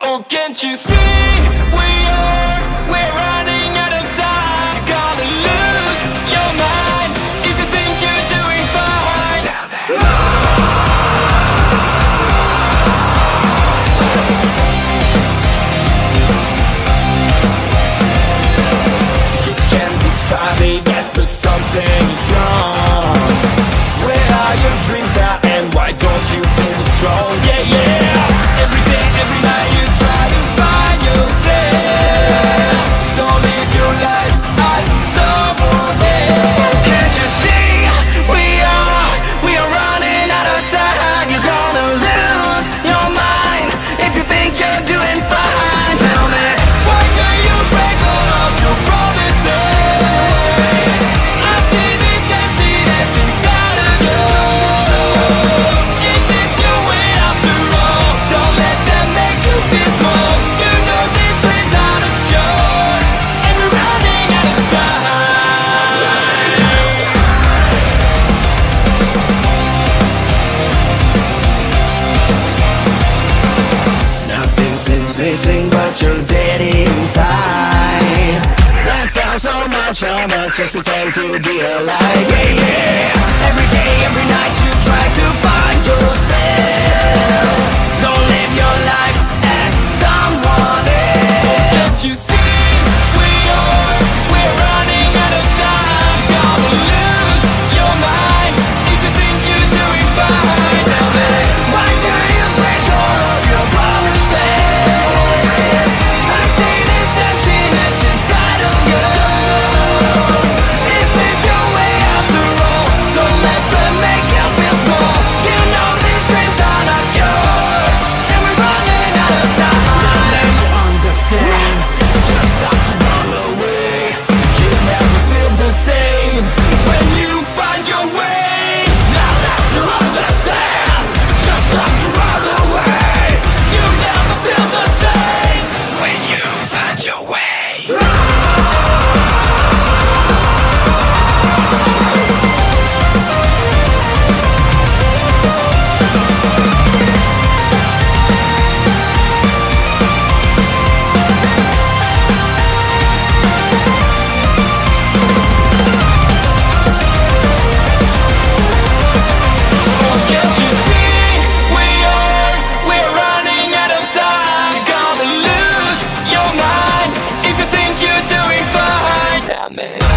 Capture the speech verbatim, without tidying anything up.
Oh, can't you see we are, we're running out of time. You're gonna lose your mind if you think you're doing fine. You can't describe it yet, but something's wrong. Where are your dreams now, and why don't you feel strong? Yeah, yeah. Every day, every night you try to find yourself. Don't live your life as someone else. Can't you see we are, we are running out of time. You're gonna lose your mind if you think you're doing fine. Tell me, why do you break all of your promises? I see this emptiness inside of you. Is this your way after all? Don't let them make you feel small. You know this dream's out of choice, and we're running out of time. Nothing seems missing, but you're dead inside. That sounds so much of us, just pretend to be alive. Yeah, yeah. Every day, every night you try to find yourself. Don't live your life as someone else. Can't you see we are, we're running out of time. Gonna lose your mind if you think you're doing fine. Tell me, why do you break all of your promises? I see this emptiness inside of you. Is this your way after all? Don't let them make you feel small. You know these dreams are not yours, and we're running out of time. Now that you understand, just stop to run away. You never feel the same when you find your way. Now that you understand, just stop to run away. You never feel the same when you find your way. Can't you see we are, we're running out of time. You're gonna lose your mind if you think you're doing fine. Damn it.